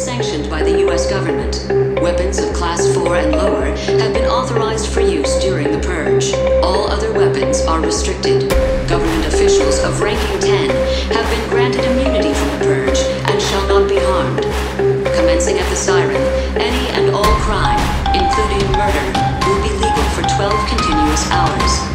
sanctioned by the U.S. government. Weapons of Class 4 and lower have been authorized for use during the purge. All other weapons are restricted. Government officials of ranking 10 have been granted immunity from the purge and shall not be harmed. Commencing at the siren, any and all crime, including murder, will be legal for 12 continuous hours.